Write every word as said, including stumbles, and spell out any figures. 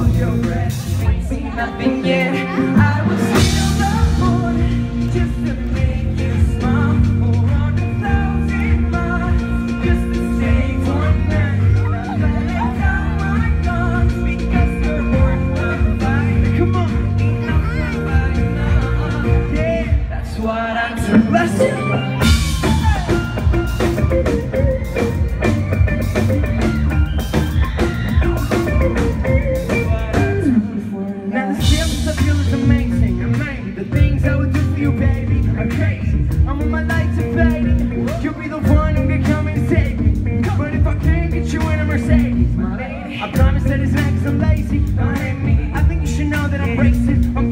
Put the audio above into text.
hold your breath. You ain't seen nothing yet. I will steal the moon just to make you smile. Or run a thousand miles just to save one night. I let down my guns because they're worth the fight. Come on, enough somebody now. Yeah, that's what I do. Let's do. I promise that it's not 'cause I'm lazy. Don't hate me. I think you should know that I'm racist. I'm